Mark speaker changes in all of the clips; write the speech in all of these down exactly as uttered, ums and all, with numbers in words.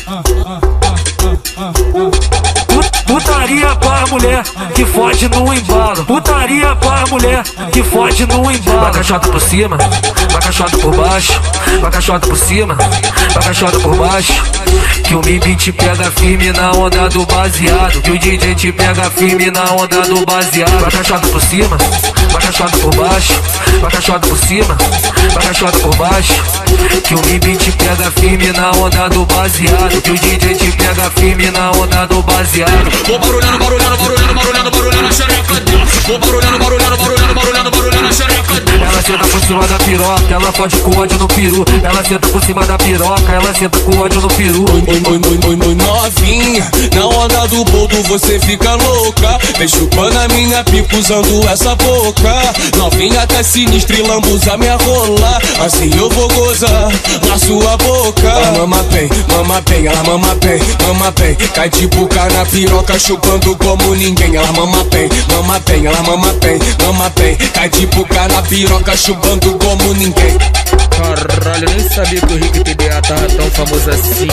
Speaker 1: Putaria para mulher que fode no embalo. Putaria para mulher que fode no embalo. Vai caixota por cima, vai caixota por baixo. Vai caixota por cima, vai caixota por baixo. Que o Mimbi te pega firme na onda do baseado. Que o D J te pega firme na onda do baseado. Vai caixota por cima, vai caixota por baixo. Vai caixota por cima, vai caixota por baixo. Que o Mimbi te pega firme na onda do baseado. Que o D J te pega firme na onda do baseado.
Speaker 2: Vou barulhando, barulhando, barulhando, barulhando, barulhando a xereca dela. Vou barulhando, barulhando, barulhando, barulhando, barulhando a xereca dela.
Speaker 1: Ela senta por cima da piroca, ela fode com ódio no peru. Ela senta por cima da piroca, ela senta com ódio no peru.
Speaker 3: Oi, oi, oi, oi, oi, novinha, na onda do boldo você fica louca. Vem chupando a minha pica usando essa boca. Novinha até sinistra e lambuza minha rola. Assim eu vou gozar na sua boca. Ela mama bem, mama bem, ela mama bem, mama bem. Cai de boca na piroca chupando como ninguém. Ela mama bem, mama bem, ela mama bem, mama bem. Cai de boca na piroca chupando como ninguém.
Speaker 4: Caralho, eu nem sabia que o Rick T D A tava tão famoso assim.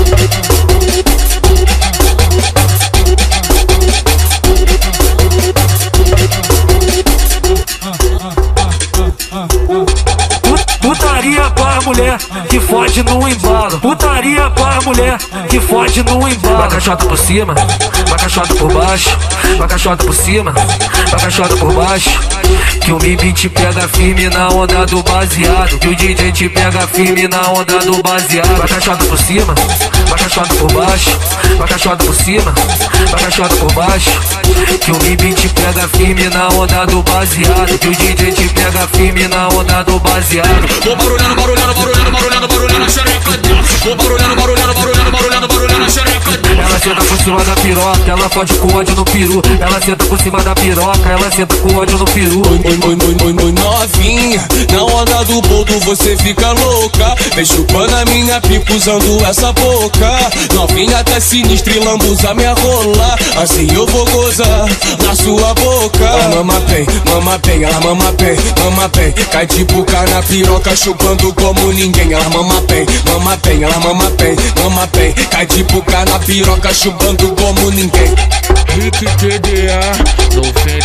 Speaker 1: Putaria para mulher que fode no embalo. Putaria para mulher que fode no embalo. Vai caixota por cima, vai caixota por baixo. Vai caixota por cima, vai caixota por baixo. Que o Mimbi te pega firme na onda do baseado. Que o D J te pega firme na onda do baseado. Vai caixota por cima, vai caixota por baixo. Vai caixota por cima, vai caixota por baixo. Que o Mimbi te pega firme na onda do baseado. Que o D J te pega firme na onda do baseado.
Speaker 2: Vou barulhando, barulhando, barulhando, barulhando, barulhando a xereca dela. Vou barulhando, barulhando, barulhando, barulhando, barulhando a xereca dela.
Speaker 1: Ela senta por cima da piroca, ela fode com ódio no peru. Ela senta por cima da piroca, ela senta com ódio no peru.
Speaker 3: Oi, oi, oi, oi, oi, oi, novinha, na onda do boldo você fica louca. Vem chupando a minha pica usando essa boca. Novinha até sinistra e lambuza minha rola. Assim eu vou gozar na sua boca. Ela mama bem, mama bem, ela mama bem, mama bem. Cai de boca na piroca chupando como ninguém. Ela mama bem, mama bem, ela mama bem, mama bem. Cai de boca na piroca chupando como ninguém.
Speaker 4: Rick T D A, noventa